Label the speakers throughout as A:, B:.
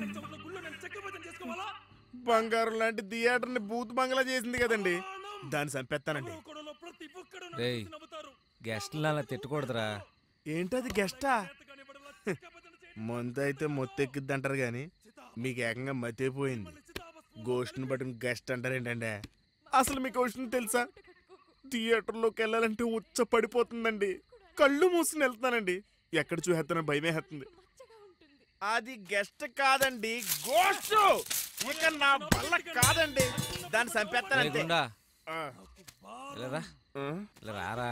A: బంగారం లాంటి థియేటర్ని బూత్ బంగ్లా చేసింది కదండి, దాన్ని చంపేస్తానండి.
B: గెస్ట్లా తిట్టకూడదురా.
A: ఏంటది గెస్టా? ముందు అయితే మొత్తెక్కిద్ది అంటారు కానీ మీకు ఏకంగా మతిపోయింది. గోష్ట్ని బట్టి గెస్ట్ అంటారు ఏంటండి? అసలు మీకు క్వశ్చన్ తెలుసా? థియేటర్లోకి వెళ్ళాలంటే ఉచ్చ పడిపోతుందండి. కళ్ళు మూసుకుని వెళ్తానండి. ఎక్కడ చూసేస్తానో భయమేస్తుంది. అది గెస్ట్ కాదండి, గోస్ట్. ఇక నా వల్ల కాదండి, దాన్ని చంపేస్తానండి.
B: రారా,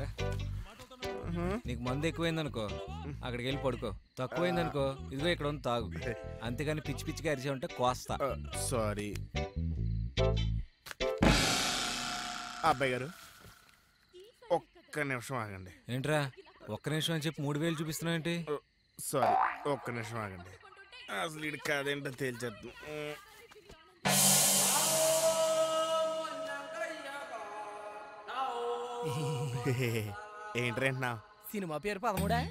B: నీకు మందు ఎక్కువైందనుకో అక్కడికి వెళ్ళి పడుకో, తక్కువైందనుకో ఇదిగో ఇక్కడ ఉంది తాగు. అంతేగాని పిచ్చి పిచ్చిగా అరిచే ఉంటే కోస్తా.
A: సారీ అబ్బాయి గారు, ఒక్క నిమిషం ఆగండి.
B: ఏంట్రా ఒక్క నిమిషం అని చెప్పి 3000 చూపిస్తున్నావు ఏంటి?
A: సారీ, ఒక్క నిమిషం ఆగండి. అసలు ఇది కాదేంటో తేల్చేద్దాం. ఏంటంటున్నా?
C: సినిమా పేరు 13?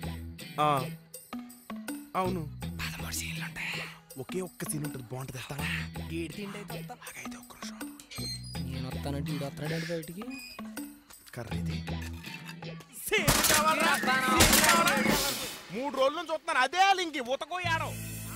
A: అవును, 13 సీన్లు ఉంటాయి. ఒకే ఒక్క సీన్ ఉంటుంది, బాగుంటుంది. వస్తావా?
C: ఏడు తిండి అయితే
A: ఒక్క నిమిషం.
C: నేను వస్తానంటే ఈడు వస్తాడంటే బయటికి.
A: కర్రీది 3 రోజుల నుంచి చూస్తున్నాను, అదే లింకి ఉతకోయాడు.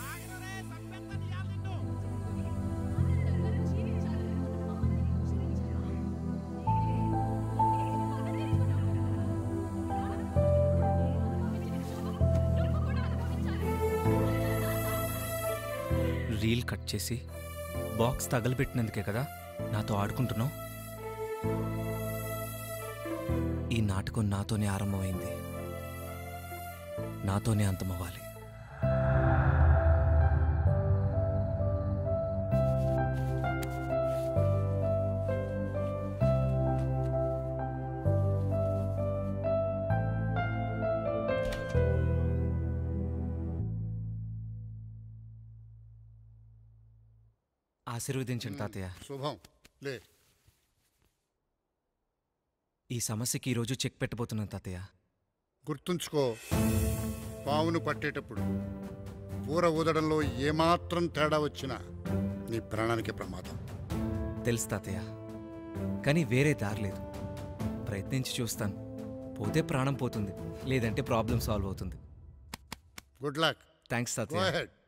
B: రీల్ కట్ చేసి బాక్స్ తగలబెట్టినందుకే కదా నాతో ఆడుకుంటున్నావు. ఈ నాటకం నాతోనే ఆరంభమైంది, నాతోనే అంతమవ్వాలి. ఆశీర్వదించండి తాతయ్య.
D: శుభం. లే,
B: ఈ సమస్యకి ఈరోజు చెక్ పెట్టబోతున్నాను తాతయ్య.
D: గుర్తుంచుకో, పావును పట్టేటప్పుడు ఊర ఊదడంలో ఏమాత్రం తేడా వచ్చినా నీ ప్రాణానికి ప్రమాదం.
B: తెలుసు తాతయ్య, కానీ వేరే దారి లేదు. ప్రయత్నించి చూస్తాను. పోతే ప్రాణం పోతుంది, లేదంటే ప్రాబ్లం సాల్వ్ అవుతుంది.
D: Good luck.
B: థ్యాంక్స్ తాతయ్య.